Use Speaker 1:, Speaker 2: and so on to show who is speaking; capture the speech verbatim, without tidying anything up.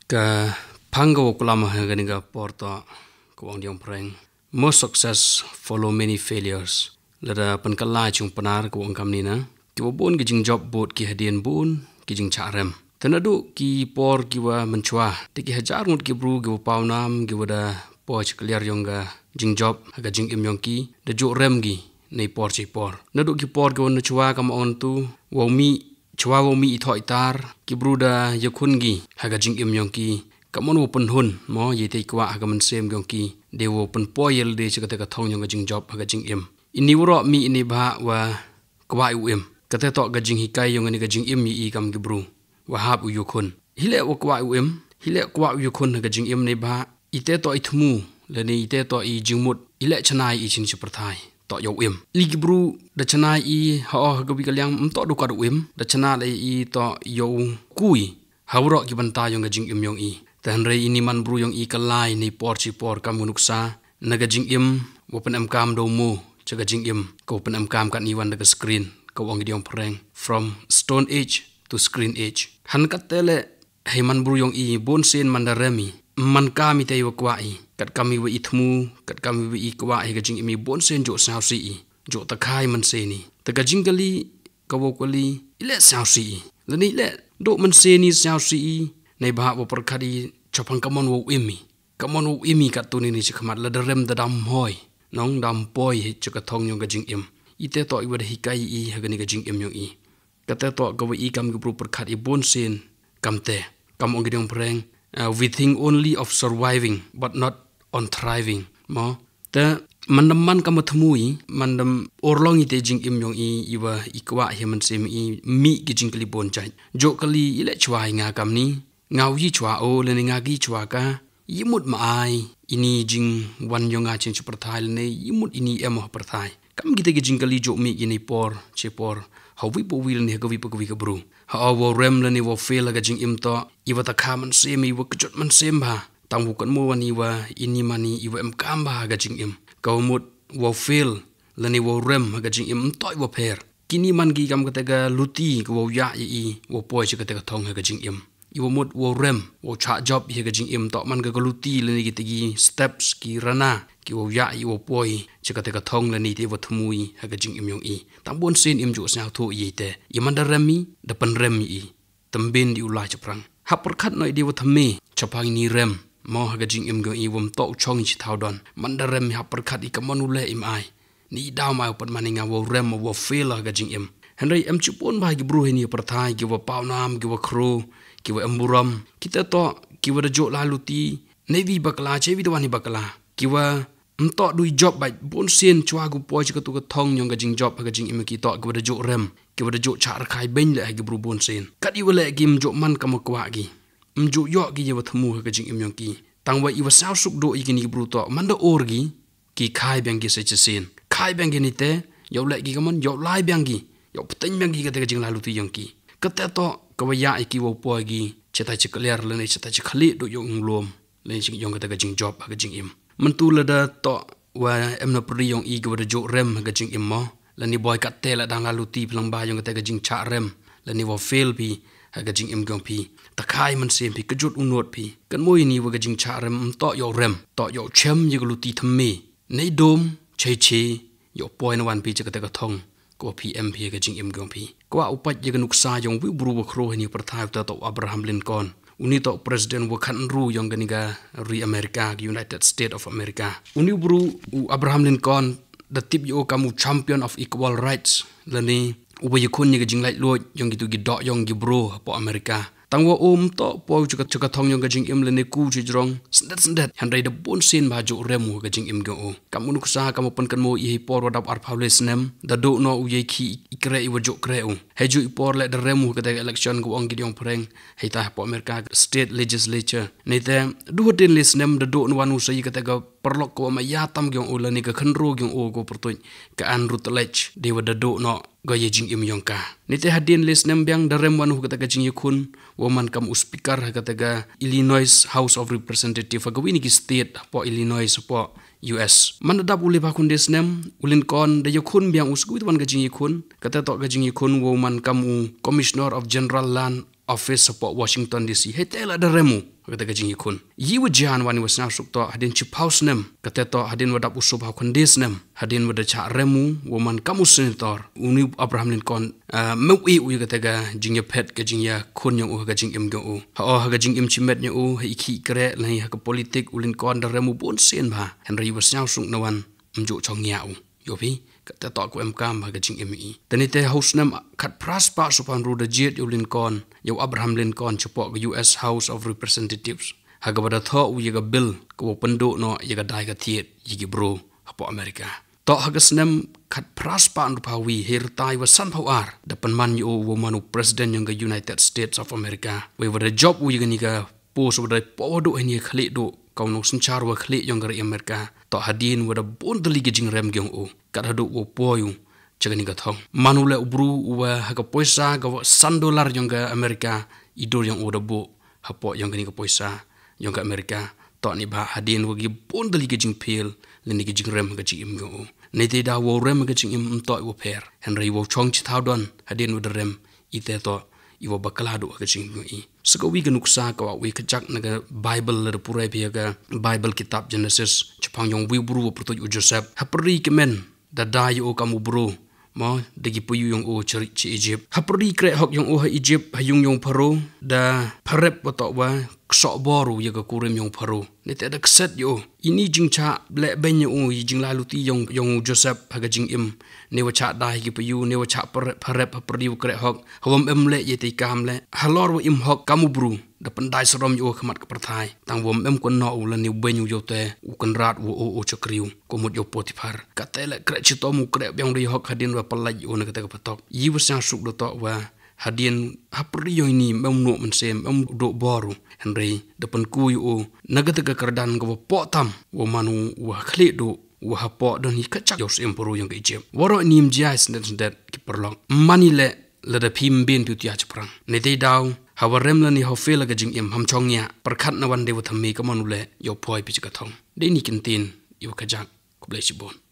Speaker 1: Ka panggaw kulama ganiga porto ko ang diong preng. Most success follow many failures. Lada pankalai chung panar ko ang kamnina. Ki wabon ki jing job boat ki hadian bun ki jing charem. Tanadu ki por ki wa menchua. Ti ki hajar ngut ki bru ki pau nam ki wada po chkliar yongga jing job aga jing im yong ki da jo rem gi nei por chi por. Nadu ki por ki won chua kam on tu wa mi chua wa mi ithoi tar ki bru da yakun gi aga jing im yong ki kamon wo pen hun mo yete kwa aga man sem yong ki de wo pen poyel de chakate ka thong yong ga jing job aga jing im. Ini wuro mi ini ba wa kwa u im. Kate to ga jing hikai yong ni ga jing im yi kam ki bru. Wa hab u yukun. Hile wa kwa u im. Hile kwa u yukun ga jing im ne ba ite to ithmu le ni ite to i jingmut ile chanai i chin chiperthai to yo im. Li ki bru da chanai i ha ga bi kalyang um to du ka du im. Da chana le i to yo kui. Hawro ki banta yong ga jing im yong i. Dan re ini man bru yong i kalai ni por chi por kam nuksa naga jing im wo pen am kam do mo chaga jing im ko pen am kam kat ni wan daga screen ko wang diong preng from stone age to screen age han kat tele hey man bru yong i bon sen mandaremi man kami te yo kwa i kat kami we ithmu kat kami we i kwa i ga jing imi bon sen jo sao si i jo ta khai man se ni taga jing kali ko wo kali ile sao si i lani le do man se ni sao si i nei ba wo perkadi chopang kamon wo imi kamon wo imi kat tu ni ni chikmat la derem da dam hoi nong dam poi chika thong yong ga jing im ite to i wada hikai i hagani ga jing im yong i kata to ga i kam ga pro perkhat i bon sin kamte kam ong gidong preng uh, we think only of surviving but not on thriving mo ta mandam man kam thmui mandam orlong ite jing im yong i iwa ikwa himan sem i mi gi jing kali bon chai jo kali ile chwai nga kam ni ngau yi chwa o le nga gi chwa ka yimut ma ai ini jing wan yonga chen chuperthai le yimut ini em perthai kam gite gi jing kali jo mi ini por che por hawi po wil ne gawi po gawi ka bru ha wo rem le ni wo fail ga jing im to iwa ta kha man se mi wo kjot man sem ba tang bu kan mo wani wa ini mani iwa em kam ba ga jing im ka mut wo fail le ni wo rem ga jing im to wo pher kini man gi kam ka ga luti ko wo ya i wo poi che ka ta thong ga jing im iwo mut wo rem wo cha job hi ga jing im to man ga galuti le ni gi steps ki rana ki wo ya i wo poi che ka te ka thong le ni te wo thmui ha ga jing im yong i tam bon sin im ju sa thu i te i man da remi da pan rem i tam bin di ulai chaprang ha par khat noi di wo thame chapang ni rem mo ha ga jing im go i wom to chong chi thau don man da rem ha par khat i ka mon ule im ai ni daw ma pan maninga wo rem wo fail ha ga jing im henry em chu pon ba gi bru ni par thai gi wo pau nam gi wo kro kiwa emburam kita to kiwa da jo lalu ti nevi bakla chevi da wani bakla kiwa mto dui job bai bon sen chwa gu poi ka tu ka thong nyong ga jing job ga jing im ki to kiwa da jo rem kiwa da jo char khai ben le gi bru bon sen kat i wale gim jo man kam kwa gi m jo yo gi ye thmu ga jing im yong ki tang wa i wa sao suk do i gi ni bru to man da or gi ki khai bang gi se che sen khai bang gi ni te yo le gi kamon yo lai bang gi yo pten bang gi ga te ga jing lalu ti yong ki ka te to kawaya iki wo po gi cheta chi clear le ne cheta chi khali do yong lom le chi yong ka ga jing job ga jing im mantu la da to wa em na pri yong i ga da jo rem ga jing im mo la ni boy ka te la dang la lu ti plang ba yong ka ga jing cha rem la ni wo fail pi ga jing im gong pi ta khai man sem pi ka jut unot pi kan moi ni wa ga jing cha rem to yo rem to yo chem yi ga lu ti thme nei dom che che yo poi na wan pi cha ka ga thong ko P M P ga jing im gong pi kwa upat ye ganuk sa yong wi bru kro ni perthai ta to Abraham Lincoln uni to president wa khan ru yong ganiga ri America United States of America uni bru Abraham Lincoln the tip yo kamu champion of equal rights lani uba yakun ni ga jing lai lo yong gitu gi do yong gi bro po America tangwa om to po chuka chuka thong yong ga jing im lani ku chi jrong sndat sndat han rai da bon sin ba jo remu ga jing im go o kamunuk sa kam pon kan mo i por wadap ar phawles nem da do no u ye khi ikre i wajo kre u heju i por le da remu ga da election go ong gi yong preng hei ta po America state legislature nei te du hoten les nem da do no wanu sai ga ta ga perlok ko ma ya tam gyong o lani ga khanro gyong o go pertoi ka an rutlech de wa da do no go ye jing im yong ka ni te hadin les nem byang da rem wanu ga ta ga jing yukun woman kam speaker ha ga ta ga Illinois House of Representative ga wini ki state po Illinois po U S man da uli ba kun des nem ulin kon da yukun byang usgu wan ga jing yukun ka ta to ga jing yukun woman kam commissioner of general land office po Washington D C he te la da remu kata gajing ikun yi wajan wani wasna suk to hadin chip house nem kata to hadin wadap usub ha kondis nem hadin wada cha remu woman kamu senator uni Abraham Lincoln mewi u kata ga jingya pet ga jingya kun yang u ga jing im ga u ha o ga jing im chimet nya u ha iki kre lai ha ka politik u Lincoln da remu bon sen ba Henry wasna suk nawan mju chong nya u yopi kata to ku em kam ha ga jing im i tanite house nem kat praspa supan ru da jet u Lincoln yo Abraham Lincoln chupok ga U S House of Representatives haga bada tho u yaga bill ko pendo no yaga dai ga thiet yigi bro hapo America to haga snem khat praspa an pawi her tai wa san phawar da panman yo wo manu president yang ga United States of America we wada job u yaga ni ga post wada podo ani khli do kaunu sanchar wa khli yang ga America to hadin wada bon dali ga jing rem gyong u kat hadu wo poyu chagani ga thong manule ubru wa haga poisa ga san dollar yang ga America idor yang oda bo hapo yang ga ni ga poisa yang ga America to ni ba hadin wagi bon dali ga jing pil leni ga jing rem ga jing im go ne te da wo rem ga jing im to wo per Henry wo chong chi thau don hadin wo rem ite to iwo bakala do ga jing go i sako wi ga nuksa ka wi ka jak na ga Bible le pura bi ga Bible kitab Genesis chapang yong wi buru wo proto Joseph hapri kemen da da yo kamu bro mo degi puyu yung o cari ci Egypt hapri kre hok yung o ha Egypt hayung yung paro da parep wato wa sok boru ya ga kurim yung paro ne te da kset yo ini jing cha ble ben yo jing la luti yung yung Joseph ha ga jing im ne wa cha da gi puyu ne wa cha parep parep hapri kre hok hawam em le ye te kam le halor wa im hok kamu bru da pandai serom yo khamat ka perthai tang wom em kon no la ni ben yo te u kan rat wo o o chakriu ko mut yo Potiphar ka te le kre chi to mu kre byang ri hok hadin wa palai yo ne ka te ka patok yi wa sang suk do to wa hadin hapri yo ni mem no men sem em do boru Henry depan ku yo naga te ka kardan ko po tam wo manu wa khli do wa hapo don hi ka chak yo sem poru yang Egypt woro nim jais net net ki perlong manile la da phim bin tu tia chprang ne te daw hawarem la ni ho fe la ga jing im ham chong nya parkhat na wan de wa thami ka manule yo phoi pi ka thong de ni kin tin yo ka jak ko ble chi bon